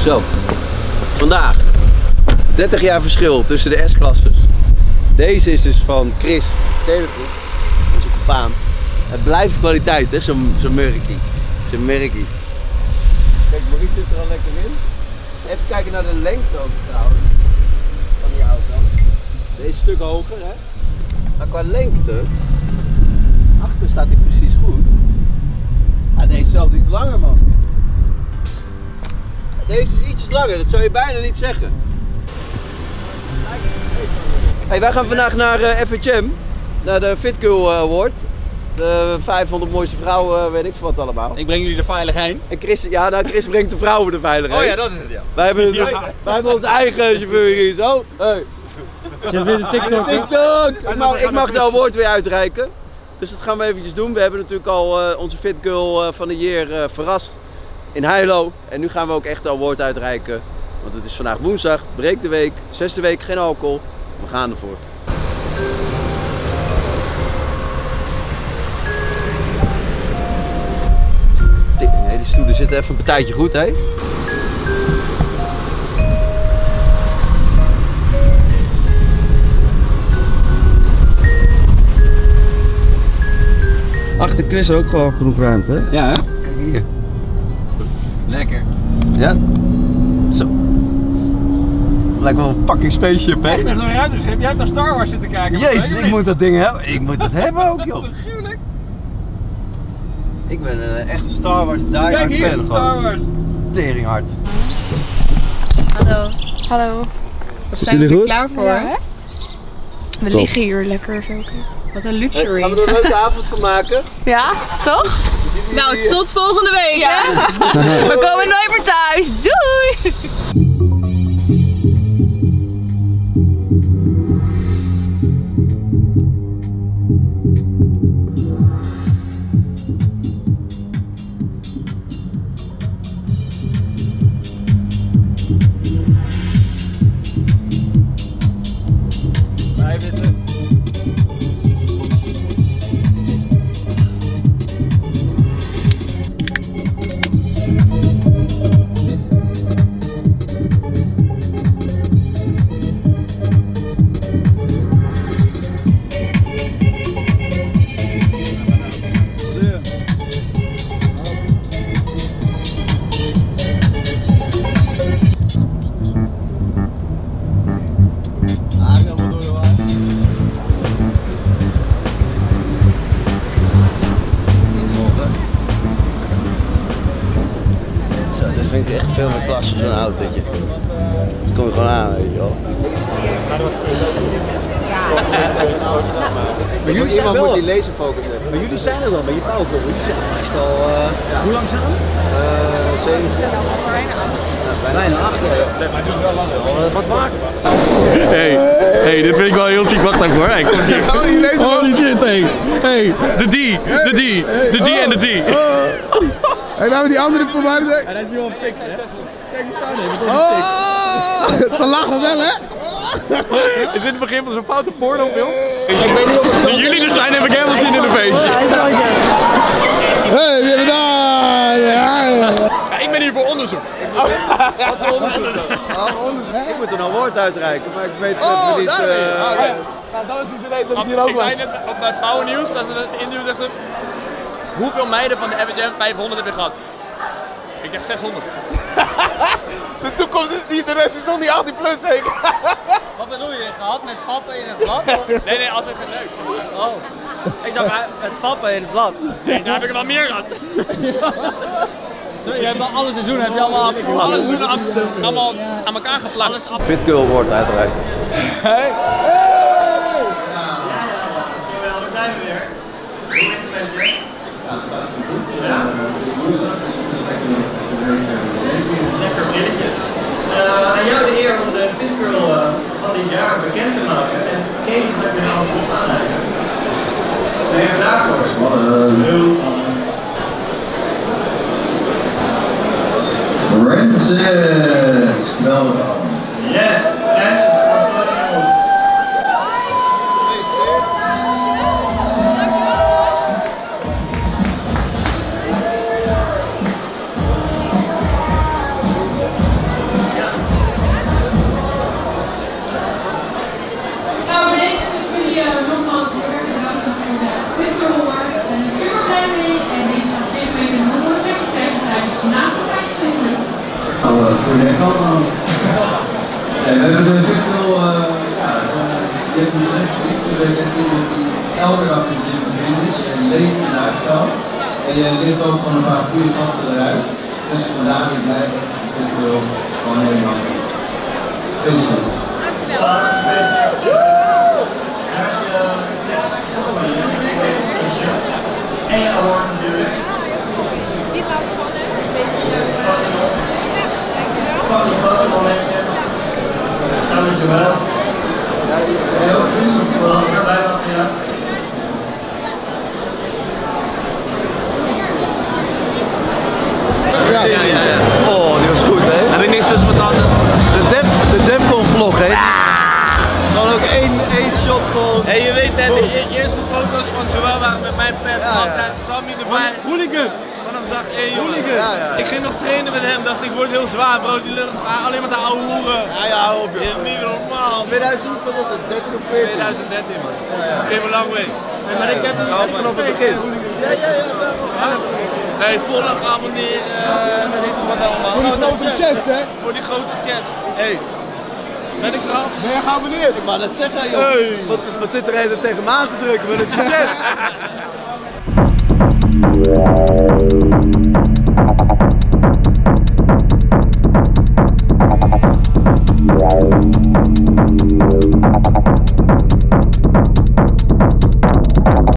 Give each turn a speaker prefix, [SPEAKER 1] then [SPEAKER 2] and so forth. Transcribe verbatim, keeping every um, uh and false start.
[SPEAKER 1] Zo, vandaag dertig jaar verschil tussen de S-klasses. Deze is dus van Chris Televoet, onze compaan. Het blijft kwaliteit, hè, zo'n zo merkie. Zo'n merkie. Kijk, Maurice zit er al lekker in. Even kijken naar de lengte ook trouwens van die auto. Deze is een stuk hoger, hè. Maar qua lengte, achter staat hij precies goed. Ja, deze is zelfs iets langer, man. Deze is ietsjes langer, dat zou je bijna niet zeggen. Hey, wij gaan vandaag naar uh, F H M, naar de Fit Girl Award. De vijfhonderd mooiste vrouwen, weet ik veel wat allemaal.
[SPEAKER 2] Ik breng jullie er veilig heen.
[SPEAKER 1] En Chris, ja, nou, Chris brengt de vrouwen er veilig heen.
[SPEAKER 2] Oh ja, dat is het, ja.
[SPEAKER 1] Wij hebben, ja. wij hebben onze eigen chauffeur hier zo. Hey.
[SPEAKER 3] Je bent een TikTok.
[SPEAKER 1] TikTok. Ik mag, ik mag de award weer uitreiken. Dus dat gaan we eventjes doen. We hebben natuurlijk al uh, onze Fit Girl uh, van de Year uh, verrast in Heilo. En nu gaan we ook echt de award uitreiken. Want het is vandaag woensdag, breek de week, zesde week, geen alcohol. We gaan ervoor. Nee, die stoelen zitten even een partijtje goed, hè?
[SPEAKER 3] Achter Chris ook gewoon genoeg ruimte, hè?
[SPEAKER 2] Ja, hè?
[SPEAKER 1] Kijk hier.
[SPEAKER 2] Lekker.
[SPEAKER 1] Ja? Zo. Lijkt wel een fucking spaceship, hè?
[SPEAKER 2] Echt een ruimteschip. Jij hebt naar Star Wars zitten kijken.
[SPEAKER 1] Jezus, ik moet dat ding hebben. Ik moet dat hebben ook, joh.
[SPEAKER 2] Gruwelijk.
[SPEAKER 1] Ik ben een echte Star Wars diehard
[SPEAKER 2] Kijk hier,
[SPEAKER 1] fan,
[SPEAKER 2] Star
[SPEAKER 1] gewoon.
[SPEAKER 2] Wars.
[SPEAKER 1] Teringhard.
[SPEAKER 4] Hallo. Hallo.
[SPEAKER 3] Jullie
[SPEAKER 4] Wat zijn we er
[SPEAKER 3] goed?
[SPEAKER 4] klaar voor,
[SPEAKER 5] Ja.
[SPEAKER 4] hè? We
[SPEAKER 3] Top.
[SPEAKER 4] liggen hier lekker zo. Wat een luxury.
[SPEAKER 1] Hey, gaan we er een leuke avond van maken?
[SPEAKER 4] Ja, toch? Nou, tot volgende week, ja. We komen nooit meer thuis. Doei!
[SPEAKER 1] Blijf zitten. Vind ik echt veel meer klasse zo'n autootje. Dan kom je gewoon aan, weet je wel. Maar jullie zijn wel... moet die laserfocus hebben.
[SPEAKER 2] Maar jullie zijn er wel met je powercore. Jullie zijn echt al... Uh, ja. Hoe lang samen?
[SPEAKER 1] Uh, zeven.
[SPEAKER 2] Bijna acht. Maar het is wel lang. Uh, wat waard?
[SPEAKER 3] Hey, hey, dit vind ik wel heel ziek. Wacht even hoor. Hey, kom eens hier. Holy shit, hey. Hey, de D, de D, de D en de D.
[SPEAKER 6] En nou die andere voor mij.
[SPEAKER 3] En hij is nu al fix, hè?
[SPEAKER 6] Kijk, die staan even. Oh! Ze lachen wel, hè?
[SPEAKER 3] Is dit het begin van zo'n foute pornofilm? Ik weet niet of het... jullie er zijn, heb ik helemaal zin in een feestje.
[SPEAKER 6] Hé, wie hebben daar?
[SPEAKER 3] Ja, ik ben hier voor onderzoek.
[SPEAKER 1] Wat voor onderzoek? Oh, onderzoek. Ik moet een award uitreiken, maar ik weet even niet...
[SPEAKER 3] daar ben je.
[SPEAKER 1] Uh...
[SPEAKER 3] Oh, ja.
[SPEAKER 6] Nou, dat is de reden dat ik hier ook
[SPEAKER 3] Ik
[SPEAKER 6] was.
[SPEAKER 3] zei net op bij Power News, als ze het interview zegt ze... Hoeveel meiden van de F H M vijfhonderd heb je gehad? Ik zeg zeshonderd.
[SPEAKER 6] De toekomst is niet, de rest is nog niet achttien plus zeker.
[SPEAKER 3] Wat bedoel je? Gehad met vappen in het blad? Nee, nee, als het geneukt. Oh. Ik dacht met vappen in het blad. Nee, daar heb ik er wel meer gehad. Je hebt al alle seizoenen heb je allemaal afgevallen. Alle seizoenen af, allemaal aan elkaar geplakt.
[SPEAKER 1] Fit Girl Award uitreiken.
[SPEAKER 3] Hey.
[SPEAKER 7] Jawel, we zijn er weer. Hoe is het met je? Ja? Lekker brilletje. Uh, aan jou de eer om de Fit Girl uh, van dit jaar bekend te maken. En Kelly gaat je nou goed aanleiden. Ben je er klaar voor? Spannend. Heel spannend.
[SPEAKER 8] Francis, welkom.
[SPEAKER 7] Yes, Francis, welkom.
[SPEAKER 8] Nou, goedendag allemaal. Nee, we hebben de Victor, uh, ja, uh, je hebt hem echt vriend. Je bent echt iemand die elke dag in de gym te vinden is en leeft in de uitzaal. En je ligt ook gewoon een paar goede gasten eruit. Dus vandaar ben ik blij dat ik Victor gewoon helemaal feliciteer.
[SPEAKER 7] En je award natuurlijk.
[SPEAKER 4] Niet laten vallen.
[SPEAKER 7] Pas je nog. Pak je fotomomentje. Gaan we Joël.
[SPEAKER 8] Heel goed.
[SPEAKER 7] Als je erbij mag, ja.
[SPEAKER 1] Ja, ja, ja, ja. Oh, die was goed, hè? Heb ik niks tussen mijn tanden. De, Def, de Defcon vlog, hè? Gewoon ook één, één shot gewoon.
[SPEAKER 6] Hey, je weet net, de e- eerste foto's van Joël waren met mijn pet,
[SPEAKER 1] Ja, ja.
[SPEAKER 6] altijd Sammy erbij.
[SPEAKER 1] Hooligan!
[SPEAKER 6] Vanaf dag één, jongen.
[SPEAKER 1] Hooligan! Ja, ja, ja.
[SPEAKER 6] Ik ging nog trainen met hem, dacht ik word heel zwaar, bro. Die lullen alleen maar de oude hoeren.
[SPEAKER 1] Ja, ja, hou op,
[SPEAKER 6] Je
[SPEAKER 1] joh.
[SPEAKER 6] bent niet normaal.
[SPEAKER 1] tweeduizend, wat was het? dertien of veertien?
[SPEAKER 6] twintig dertien, man.
[SPEAKER 1] Ja, ja.
[SPEAKER 6] Came a long way.
[SPEAKER 3] Nee, maar ik heb hem
[SPEAKER 1] Ja, vanaf het begin.
[SPEAKER 6] Ja, ja, ja, daarom. Nee, volg abonneren, uh, weet ik veel wat allemaal.
[SPEAKER 2] Voor die grote chest, hè?
[SPEAKER 6] Voor die grote chest. Hey. Ben ik er al?
[SPEAKER 2] Ben je geabonneerd?
[SPEAKER 1] Maar dat zeg jij, joh.
[SPEAKER 6] Hey.
[SPEAKER 1] Wat, wat zit er even tegen me aan te drukken? Maar dat is een chat.